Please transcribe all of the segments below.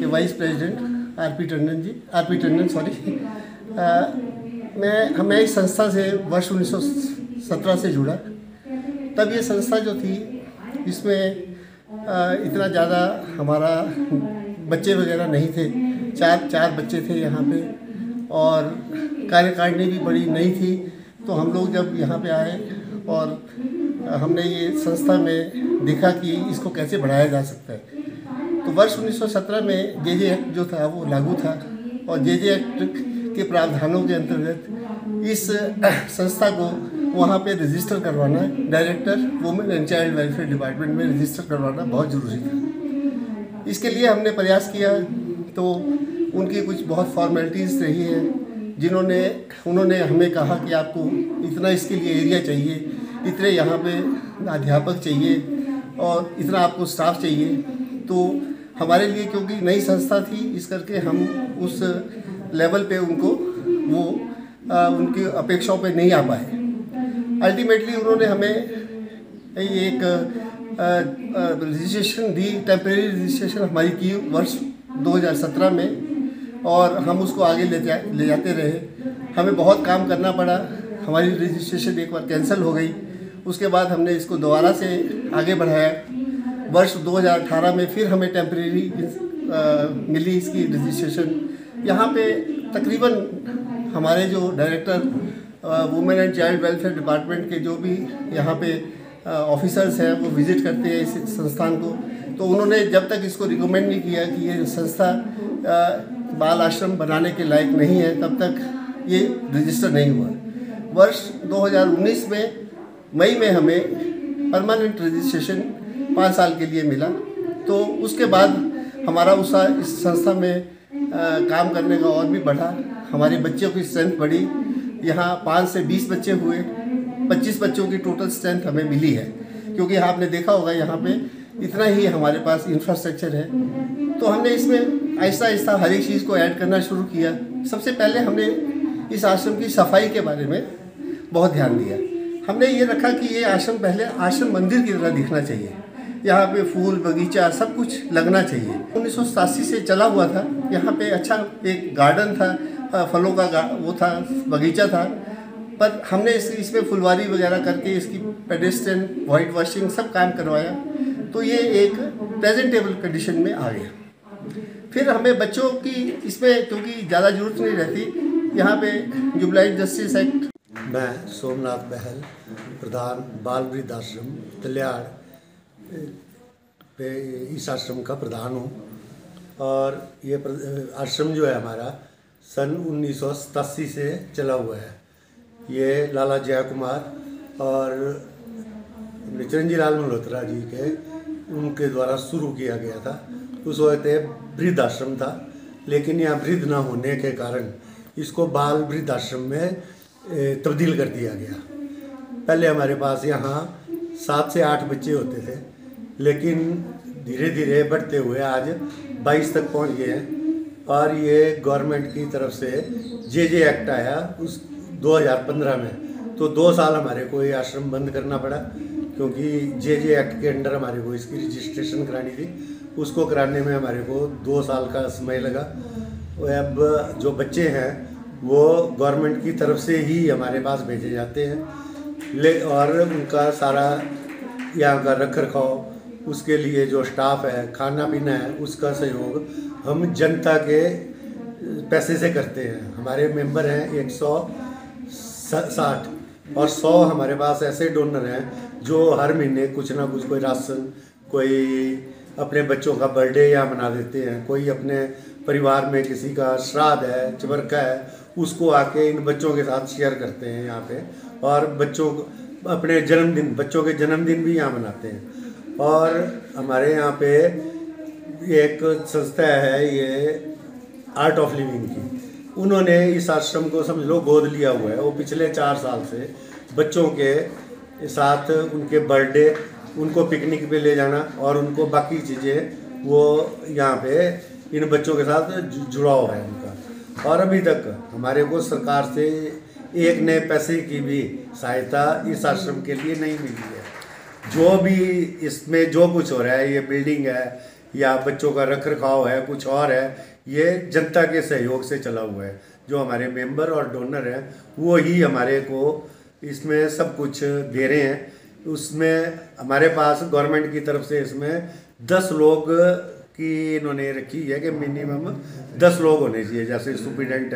Vice president R P Tandon sorry. मैं इस संस्था से वर्ष 1917 से जुड़ा। तब ये संस्था जो थी इसमें इतना ज़्यादा हमारा बच्चे वगैरह नहीं थे, चार बच्चे थे यहाँ पे, और कार्यकारिणी भी बड़ी नहीं थी। तो हम लोग जब यहाँ पे आए और हमने ये संस्था में देखा कि इसको कैसे बढ़ाया जा सकता है, तो वर्ष 1917 में जे एक्ट जो था वो लागू था, और जे एक्ट के प्रावधानों के अंतर्गत इस संस्था को वहाँ पे रजिस्टर करवाना, director women and child welfare department में रजिस्टर करवाना बहुत ज़रूरी था। इसके लिए हमने प्रयास किया, तो उनकी कुछ बहुत फॉर्मेलिटीज़ रही है, उन्होंने हमें कहा कि आपको इतना इसके लिए एरिया चाहिए, इतने यहाँ पे अध्यापक चाहिए और इतना आपको स्टाफ चाहिए। तो हमारे लिए क्योंकि नई संस्था थी, इस करके हम उस लेवल पे उनकी अपेक्षाओं पे नहीं आ पाए। अल्टीमेटली उन्होंने हमें एक रजिस्ट्रेशन दी, टेम्परेरी रजिस्ट्रेशन हमारी की वर्ष 2017 में, और हम उसको आगे ले जाते रहे। हमें बहुत काम करना पड़ा, हमारी रजिस्ट्रेशन एक बार कैंसिल हो गई, उसके बाद हमने इसको दोबारा से आगे बढ़ाया। वर्ष 2018 में फिर हमें टेम्परेरी मिली इसकी रजिस्ट्रेशन। यहाँ पे तकरीबन हमारे जो director women and child welfare department के जो भी यहाँ पे ऑफिसर्स हैं वो विज़िट करते हैं इस संस्थान को, तो उन्होंने जब तक इसको रिकमेंड नहीं किया कि ये संस्था बाल आश्रम बनाने के लायक नहीं है, तब तक ये रजिस्टर नहीं हुआ। वर्ष 2019 में मई में हमें परमानेंट रजिस्ट्रेशन 5 साल के लिए मिला। तो उसके बाद हमारा उत्साह इस संस्था में काम करने का और भी बढ़ा। हमारे बच्चों की स्ट्रेंथ बढ़ी, यहाँ 5 से 20 बच्चे हुए, 25 बच्चों की टोटल स्ट्रेंथ हमें मिली है, क्योंकि आपने देखा होगा यहाँ पे इतना ही हमारे पास इंफ्रास्ट्रक्चर है। तो हमने इसमें आहिस्ता आहिस्ता हर एक चीज़ को ऐड करना शुरू किया। सबसे पहले हमने इस आश्रम की सफाई के बारे में बहुत ध्यान दिया। हमने ये रखा कि ये आश्रम पहले आश्रम मंदिर की तरह दिखना चाहिए, यहाँ पे फूल बगीचा सब कुछ लगना चाहिए। 1987 से चला हुआ था, यहाँ पे अच्छा एक गार्डन था, फलों का वो था, बगीचा था, पर हमने इसमें फुलवारी वगैरह करके इसकी पेडेस्ट्रियन वाइट वॉशिंग सब काम करवाया, तो ये एक प्रेजेंटेबल कंडीशन में आ गया। फिर हमें बच्चों की इसमें क्योंकि ज़्यादा ज़रूरत नहीं रहती, यहाँ पे जुबलाइन जस्टिस एक्ट। मैं सोमनाथ बहल, प्रधान बाल वृद्धाश्रम तल्याड़ पे इस आश्रम का प्रधान हूँ। और ये आश्रम जो है हमारा सन 1987 से चला हुआ है। ये लाला जय कुमार और चिरंजी लाल मल्होत्रा जी उनके द्वारा शुरू किया गया था। उस वक्त वृद्ध आश्रम था, लेकिन यहाँ वृद्ध न होने के कारण इसको बाल वृद्धाश्रम में तब्दील कर दिया गया। पहले हमारे पास यहाँ 7 से 8 बच्चे होते थे, लेकिन धीरे धीरे बढ़ते हुए आज 22 तक पहुँच गए हैं। और ये गवर्नमेंट की तरफ से जे एक्ट आया उस 2015 में, तो 2 साल हमारे को ये आश्रम बंद करना पड़ा, क्योंकि जे एक्ट के अंडर हमारे को इसकी रजिस्ट्रेशन करानी थी। उसको कराने में हमारे को 2 साल का समय लगा। अब जो बच्चे हैं वो गवर्नमेंट की तरफ से ही हमारे पास भेजे जाते हैं, और उनका सारा यहाँ का रख रखाव, उसके लिए जो स्टाफ है, खाना पीना है, उसका सहयोग हम जनता के पैसे से करते हैं। हमारे मेंबर हैं 160 और 100 हमारे पास ऐसे डोनर हैं जो हर महीने कुछ ना कुछ, कोई राशन, कोई अपने बच्चों का बर्थडे यहाँ मना देते हैं, कोई अपने परिवार में किसी का श्राद्ध है, चबरका है, उसको आके इन बच्चों के साथ शेयर करते हैं यहाँ पे। और बच्चों अपने जन्मदिन, बच्चों के जन्मदिन भी यहाँ मनाते हैं। और हमारे यहाँ पे एक संस्था है, ये आर्ट ऑफ लिविंग की, उन्होंने इस आश्रम को समझ लो गोद लिया हुआ है। वो पिछले 4 साल से बच्चों के साथ उनके बर्थडे, उनको पिकनिक पे ले जाना और उनको बाकी चीज़ें, वो यहाँ पे इन बच्चों के साथ जुड़ाव है उनका। और अभी तक हमारे को सरकार से एक नए पैसे की भी सहायता इस आश्रम के लिए नहीं मिली है। जो भी इसमें जो कुछ हो रहा है, ये बिल्डिंग है, या बच्चों का रख रखाव है, कुछ और है, ये जनता के सहयोग से चला हुआ है। जो हमारे मेंबर और डोनर हैं वो ही हमारे को इसमें सब कुछ दे रहे हैं। उसमें हमारे पास गवर्नमेंट की तरफ से इसमें 10 लोग की इन्होंने रखी है कि मिनिमम 10 लोग होने चाहिए, जैसे सुप्रिटेंडेंट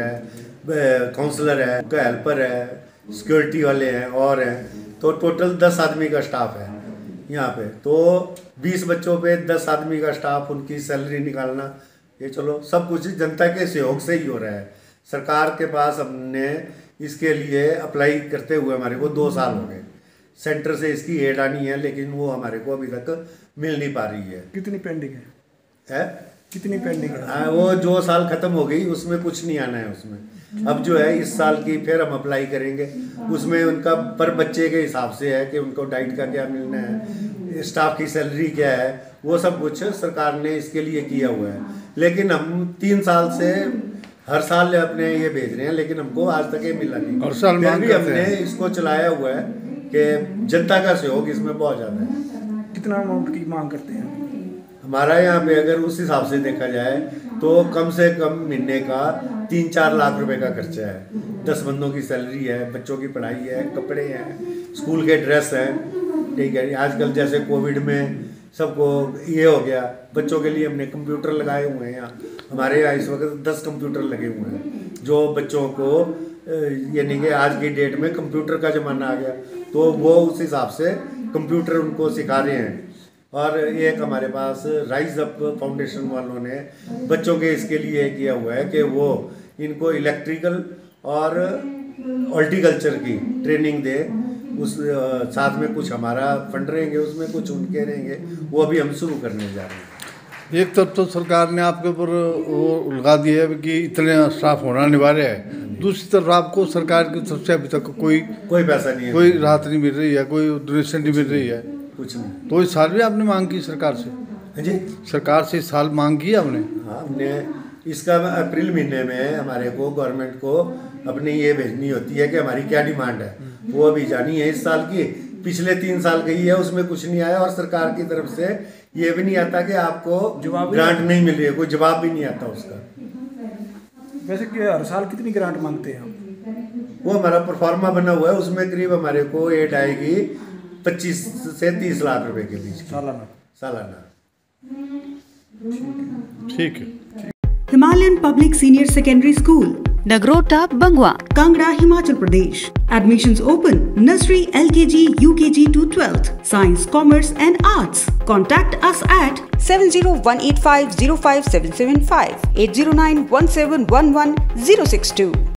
है, काउंसलर है, हेल्पर है, सिक्योरिटी वाले हैं और हैं। तो टोटल 10 आदमी का स्टाफ है यहाँ पे। तो 20 बच्चों पे 10 आदमी का स्टाफ, उनकी सैलरी निकालना, ये चलो सब कुछ जनता के सहयोग से ही हो रहा है। सरकार के पास हमने इसके लिए अप्लाई करते हुए हमारे को 2 साल हो गए। सेंटर से इसकी एड आनी है लेकिन वो हमारे को अभी तक मिल नहीं पा रही है। कितनी पेंडिंग है? कितनी पेंडिंग है? वो जो साल खत्म हो गई उसमें कुछ नहीं आना है उसमें। अब जो है इस साल की फिर हम अप्लाई करेंगे। उसमें उनका पर बच्चे के हिसाब से है कि उनको डाइट का क्या मिलना है, स्टाफ की सैलरी क्या है, वो सब कुछ सरकार ने इसके लिए किया हुआ है। लेकिन हम 3 साल से हर साल अपने ये भेज रहे हैं लेकिन हमको आज तक ये मिला नहीं। और साल फिर भी हमने इसको चलाया हुआ है कि जनता का सहयोग इसमें बहुत ज़्यादा है। कितना अमाउंट की मांग करते हैं? हमारा यहाँ पे अगर उस हिसाब से देखा जाए तो कम से कम महीने का 3-4 लाख रुपए का खर्चा है। 10 बंदों की सैलरी है, बच्चों की पढ़ाई है, कपड़े हैं, स्कूल के ड्रेस हैं, ठीक है। आजकल जैसे कोविड में सबको ये हो गया, बच्चों के लिए हमने कंप्यूटर लगाए हुए हैं। यहाँ हमारे यहाँ इस वक्त 10 कंप्यूटर लगे हुए हैं जो बच्चों को, यानी कि आज की डेट में कंप्यूटर का ज़माना आ गया तो वो उस हिसाब से कंप्यूटर उनको सिखा रहे हैं। और एक हमारे पास राइज अप फाउंडेशन वालों ने बच्चों के इसके लिए किया हुआ है कि वो इनको इलेक्ट्रिकल और हॉर्टिकल्चर की ट्रेनिंग दे। उस साथ में कुछ हमारा फंड रहेंगे, उसमें कुछ उनके रहेंगे, वो अभी हम शुरू करने जा रहे हैं। एक तरफ तो सरकार ने आपके ऊपर वो लगा दिया है कि इतने स्टाफ होना अनिवार्य है, दूसरी तरफ आपको सरकार की तरफ से अभी तक कोई पैसा नहीं है, कोई राहत नहीं मिल रही है, कोई डोनेशन नहीं मिल रही है, कुछ नहीं। तो इस साल भी आपने मांग की सरकार से? जी, सरकार से इस साल मांग की आपने? हाँ, हमने इसका अप्रैल महीने में हमारे को गवर्नमेंट को अपनी ये भेजनी होती है कि हमारी क्या डिमांड है, वो अभी जानी है इस साल की। पिछले 3 साल गई है, उसमें कुछ नहीं आया और सरकार की तरफ से ये भी नहीं आता कि आपको ग्रांट नहीं मिल रही है, कोई जवाब भी नहीं आता उसका। वैसे कि हर साल कितनी ग्रांट मांगते हैं आप? वो हमारा प्रोफार्मा बना हुआ है, उसमें करीब हमारे को एड आएगी 25 से 30 लाख रुपए के बीच सालाना। ठीक है। Himalayan public senior secondary school, Nagrota, Bangwa, Kangra, Himachal Pradesh. Admissions open. Nursery, LKG, UKG to 12th. Science, Commerce and Arts. Contact us at 7018505775, 8091711 062.